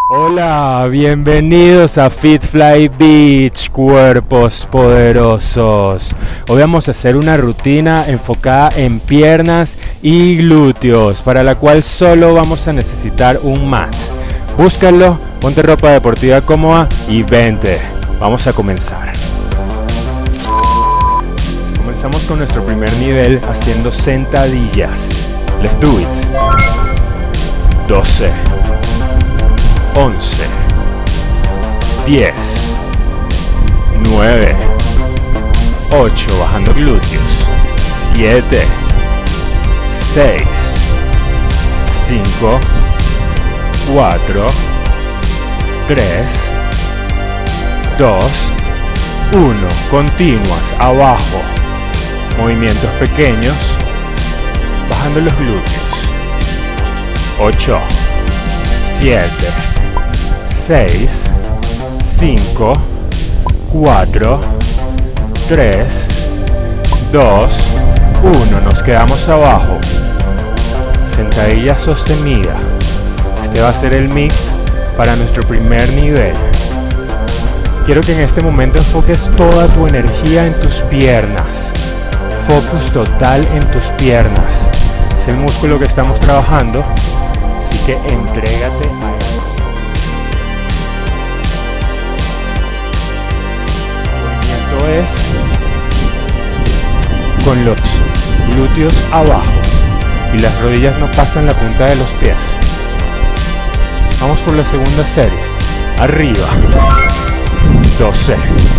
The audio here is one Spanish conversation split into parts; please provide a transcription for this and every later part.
Hola, bienvenidos a FitFly Beach, cuerpos poderosos. Hoy vamos a hacer una rutina enfocada en piernas y glúteos, para la cual solo vamos a necesitar un mat. Búscalo, ponte ropa deportiva cómoda y vente. Vamos a comenzar. Comenzamos con nuestro primer nivel haciendo sentadillas. Let's do it. 12, 11, 10, 9, 8, bajando glúteos, 7, 6, 5, 4, 3, 2, 1, continuas, abajo, movimientos pequeños, bajando los glúteos, 8, 7, 6, 5, 4, 3, 2, 1. Nos quedamos abajo. Sentadilla sostenida. Este va a ser el mix para nuestro primer nivel. Quiero que en este momento enfoques toda tu energía en tus piernas. Focus total en tus piernas. Es el músculo que estamos trabajando, así que entrégate a él. Es con los glúteos abajo y las rodillas no pasan la punta de los pies. Vamos por la segunda serie. Arriba. 12,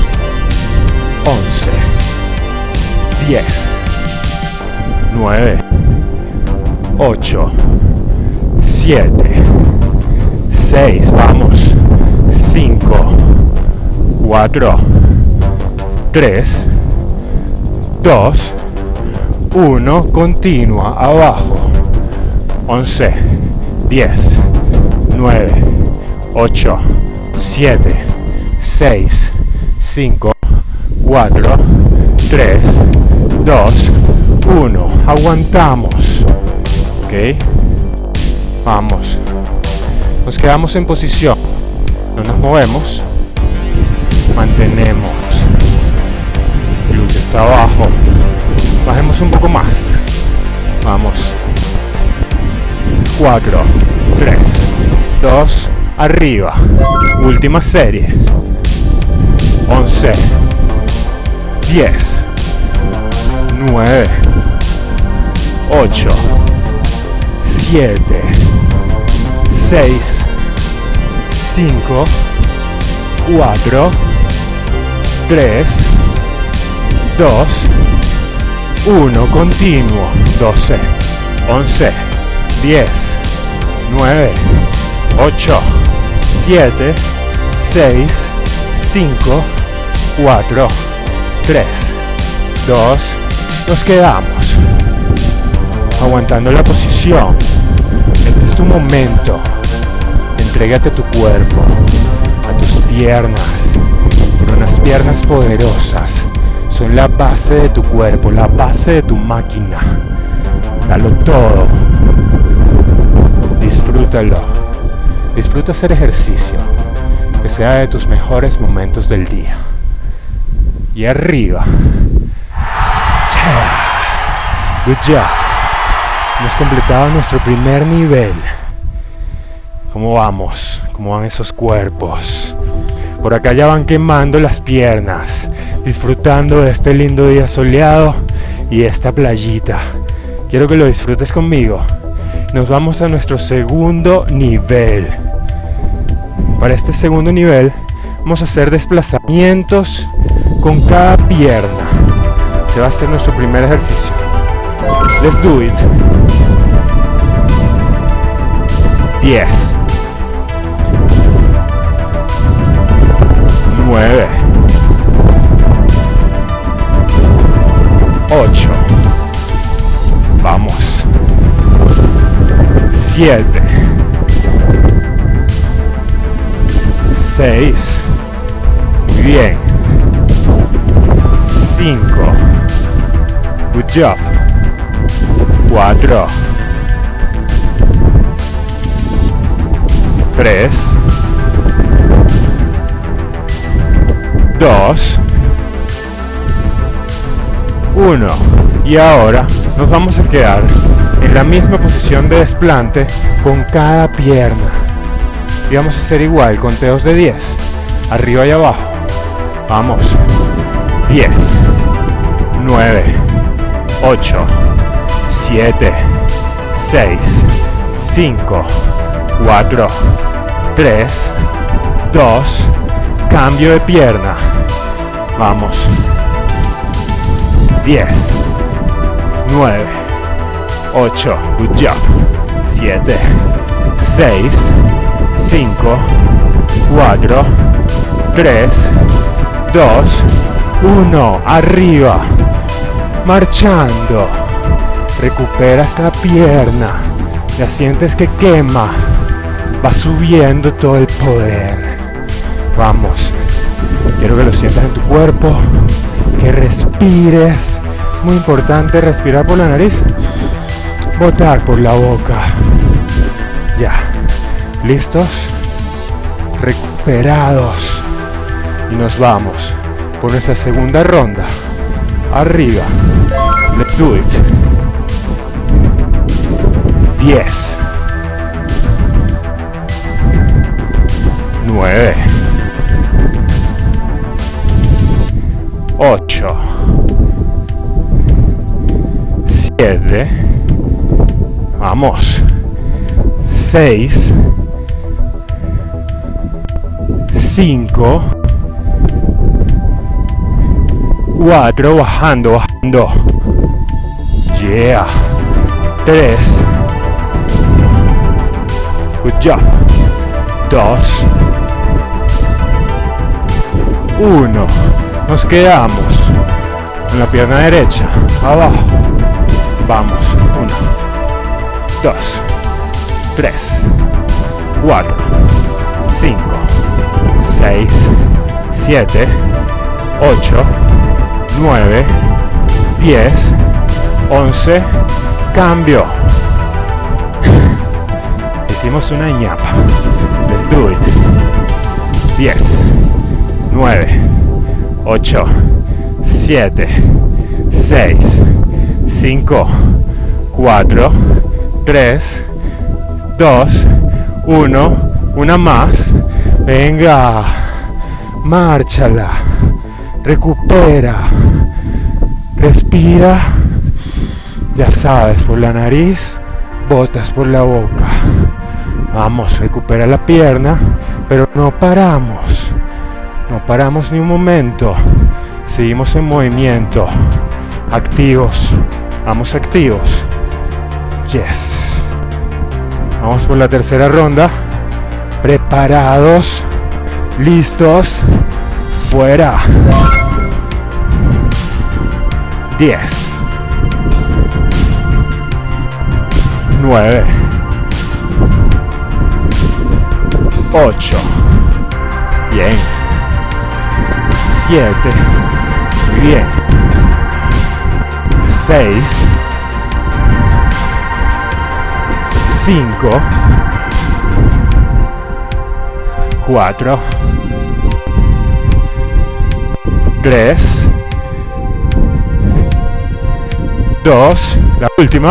11, 10, 9, 8, 7, 6, vamos, 5, 4, 3, 2, 1, continua, abajo, 11, 10, 9, 8, 7, 6, 5, 4, 3, 2, 1, aguantamos, ok, vamos, nos quedamos en posición, no nos movemos, mantenemos. Glúteo está abajo, bajemos un poco más, vamos, 4, 3, 2, arriba, última serie, 11, 10, 9, 8, 7, 6, 5, 4, 3, 2, 1, continuo, 12, 11, 10, 9, 8, 7, 6, 5, 4, 3, 2, nos quedamos, aguantando la posición. Este es tu momento, entrégate a tu cuerpo, a tus piernas, por unas piernas poderosas. Son la base de tu cuerpo, la base de tu máquina. Dalo todo. Disfrútalo. Disfruta hacer ejercicio. Que sea de tus mejores momentos del día. Y arriba. Yeah. Good job. Hemos completado nuestro primer nivel. ¿Cómo vamos? ¿Cómo van esos cuerpos? Por acá ya van quemando las piernas, disfrutando de este lindo día soleado y esta playita. Quiero que lo disfrutes conmigo. Nos vamos a nuestro segundo nivel. Para este segundo nivel vamos a hacer desplazamientos con cada pierna. Se va a hacer nuestro primer ejercicio. Let's do it. 10, 9, 8, vamos, 7, 6, muy bien, 5, good job, 4, 3, 2, 1. Y ahora nos vamos a quedar en la misma posición de desplante con cada pierna. Y vamos a hacer igual, conteos de 10, arriba y abajo. Vamos. 10, 9, 8, 7, 6, 5, 4, 3, 2, cambio de pierna. Vamos. 10, 9, 8, good job. 7, 6, 5, 4, 3, 2, 1, arriba, marchando, recuperas la pierna, ya sientes que quema, va subiendo todo el poder. Vamos, quiero que lo sientas en tu cuerpo, que respires, es muy importante respirar por la nariz, botar por la boca. Ya, listos, recuperados, y nos vamos por nuestra segunda ronda. Arriba, let's do it. 10, 9, 8, 7, vamos, 6, 5, 4, bajando, yeah, 3, good job, 2, 1, nos quedamos con la pierna derecha, abajo, vamos, 1, 2, 3, 4, 5, 6, 7, 8, 9, 10, 11, cambio. Hicimos una ñapa. Let's do it. 10, 9, 8, 7, 6, 5, 4, 3, 2, 1, una más. Venga, márchala. Recupera, respira, ya sabes, por la nariz, botas por la boca. Vamos, recupera la pierna, pero no paramos ni un momento, seguimos en movimiento, activos, vamos activos, yes. Vamos por la tercera ronda, preparados, listos, fuera. 10, 9, 8, bien, 7, muy bien, 6, 5, 4, 3, 2, la última.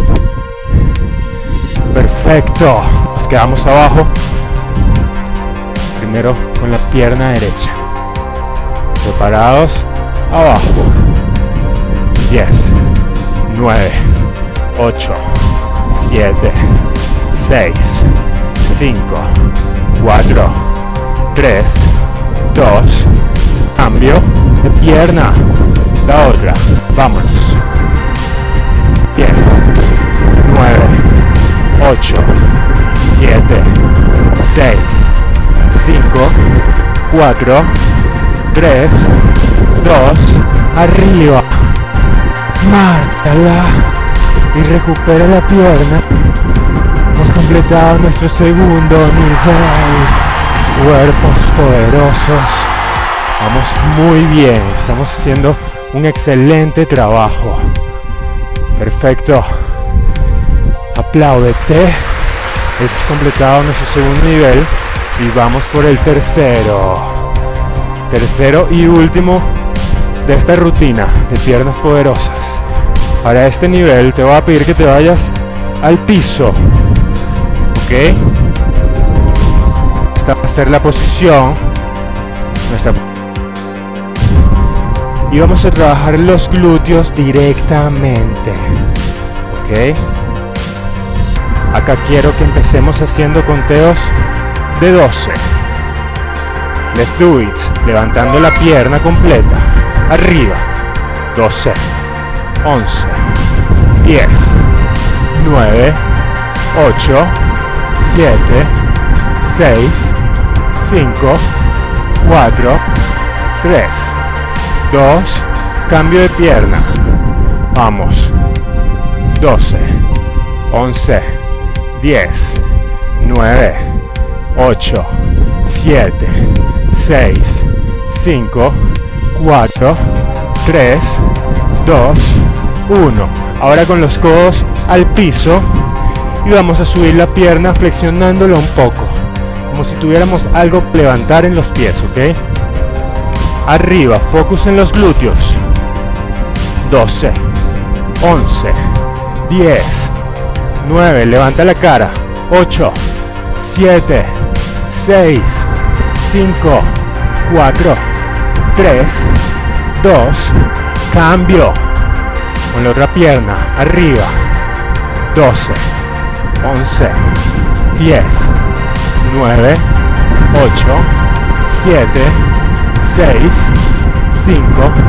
Perfecto, nos quedamos abajo. Primero con la pierna derecha. Preparados, abajo. 10, 9, 8, 7, 6, 5, 4, 3, 2, cambio de pierna, la otra, vámonos. 10, 9, 8, 7, 6, 5, 4, 3, 2, arriba, márchala y recupera la pierna. Hemos completado nuestro segundo nivel, cuerpos poderosos. Vamos muy bien, estamos haciendo un excelente trabajo. Perfecto, apláudete. Hemos completado nuestro segundo nivel y vamos por el tercero. Tercero y último de esta rutina de piernas poderosas. Para este nivel te voy a pedir que te vayas al piso, ¿ok? Esta va a ser la posición y vamos a trabajar los glúteos directamente, ¿ok? Acá quiero que empecemos haciendo conteos de 12. Let's do it. Levantando la pierna completa. Arriba. 12, 11, 10, 9, 8, 7, 6, 5, 4, 3, 2, cambio de pierna. Vamos. 12, 11, 10, 9, 8, 7, 6, 5, 4, 3, 2, 1. Ahora con los codos al piso y vamos a subir la pierna flexionándola un poco, como si tuviéramos algo que levantar en los pies, ¿ok? Arriba, focus en los glúteos. 12, 11, 10, 9, levanta la cara. 8, 7, 6, 5, 4, 3, 2, cambio. Con la otra pierna, arriba. 12, 11, 10, 9, 8, 7, 6, 5,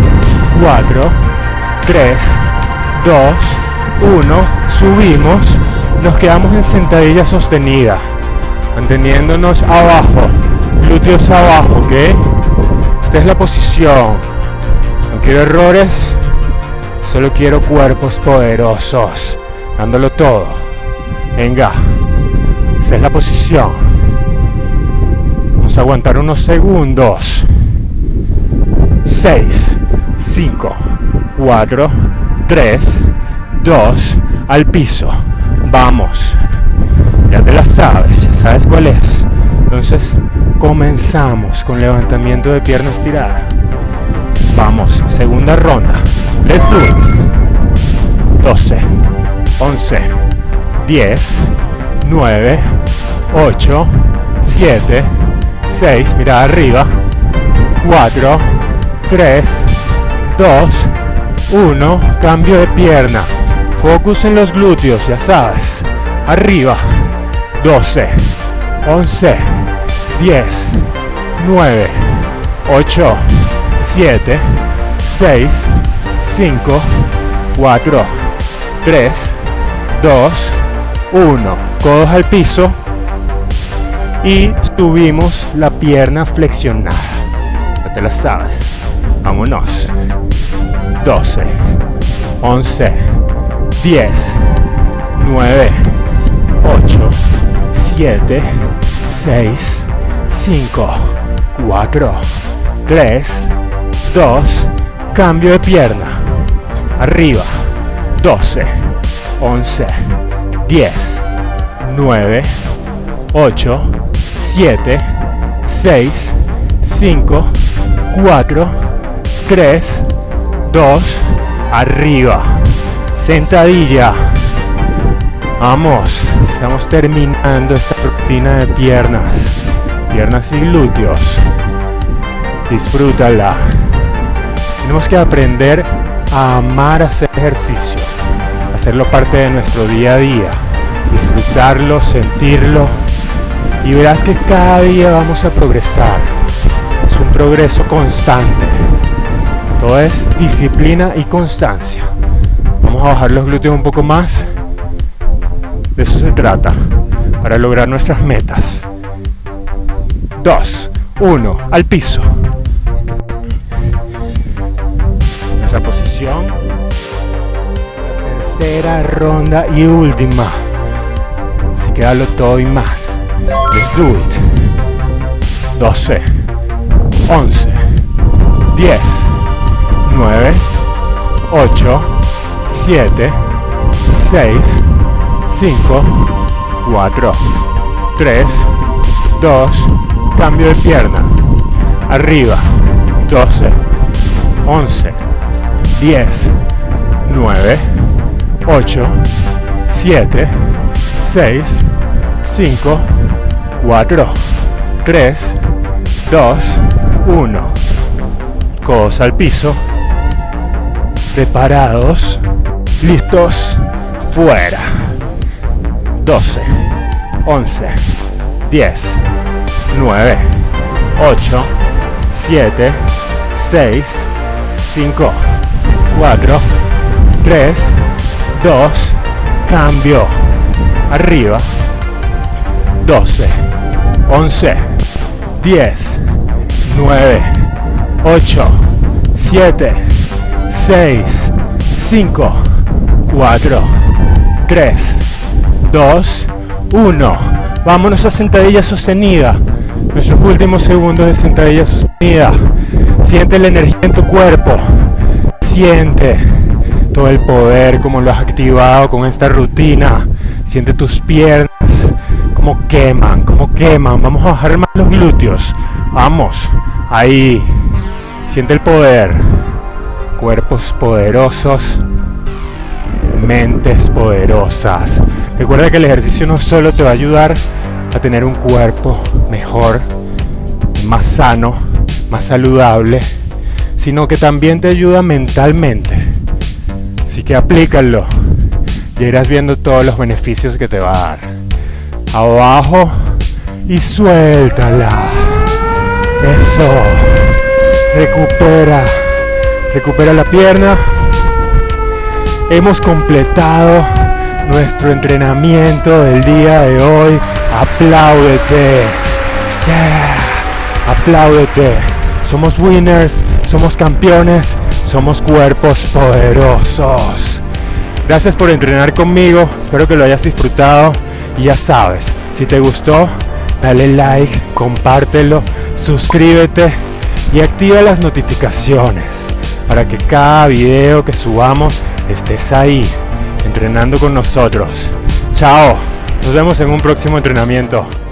4, 3, 2, 1. Subimos, nos quedamos en sentadilla sostenida, manteniéndonos abajo, glúteos abajo, ¿ok? Esta es la posición. No quiero errores, solo quiero cuerpos poderosos, dándolo todo. Venga, esta es la posición. Vamos a aguantar unos segundos. 6, 5, 4, 3, 2, al piso. Vamos, ya te la sabes, ya sabes cuál es. Entonces comenzamos con levantamiento de pierna estirada. Vamos, segunda ronda. Let's do it. 12, 11, 10, 9, 8, 7, 6, mira arriba. 4, 3, 2, 1, cambio de pierna. Focus en los glúteos, ya sabes. Arriba. 12, 11, 10, 9, 8, 7, 6, 5, 4, 3, 2, 1. Codos al piso y subimos la pierna flexionada. Ya te la sabes. Vámonos. 12, 11, 10, 9, 8, 7, 6, 5, 4, 3, 2, cambio de pierna. Arriba. 12, 11, 10, 9, 8, 7, 6, 5, 4, 3, 2, arriba. Sentadilla. Vamos, estamos terminando esta rutina de piernas y glúteos. Disfrútala. Tenemos que aprender a amar hacer ejercicio, hacerlo parte de nuestro día a día, disfrutarlo, sentirlo, y verás que cada día vamos a progresar. Es un progreso constante. Todo es disciplina y constancia. Vamos a bajar los glúteos un poco más. De eso se trata, para lograr nuestras metas. 2, 1, al piso. Nuestra posición. La tercera ronda y última. Así que dalo todo y más. Let's do it. 12, 11, 10, 9, 8, 7, 6, 5, 4, 3, 2, cambio de pierna. Arriba. 12, 11, 10, 9, 8, 7, 6, 5, 4, 3, 2, 1. Codos al piso. Preparados. Listos. Fuera. 12, 11, 10, 9, 8, 7, 6, 5, 4, 3, 2, cambio. Arriba. 12, 11, 10, 9, 8, 7, 6, 5, 4, 3, 2, 1. Vámonos a sentadilla sostenida. Nuestros últimos segundos de sentadilla sostenida. Siente la energía en tu cuerpo. Siente todo el poder como lo has activado con esta rutina. Siente tus piernas como queman, como queman. Vamos a bajar más los glúteos. Vamos. Ahí. Siente el poder. Cuerpos poderosos. Mentes poderosas. Recuerda que el ejercicio no solo te va a ayudar a tener un cuerpo mejor, más sano, más saludable, sino que también te ayuda mentalmente. Así que aplícalo y irás viendo todos los beneficios que te va a dar. Abajo y suéltala. Eso. Recupera la pierna. Hemos completado nuestro entrenamiento del día de hoy. Apláudete. Yeah. Apláudete. Somos winners, somos campeones, somos cuerpos poderosos. Gracias por entrenar conmigo. Espero que lo hayas disfrutado. Y ya sabes, si te gustó, dale like, compártelo, suscríbete y activa las notificaciones para que cada video que subamos estés ahí, entrenando con nosotros. Chao, nos vemos en un próximo entrenamiento.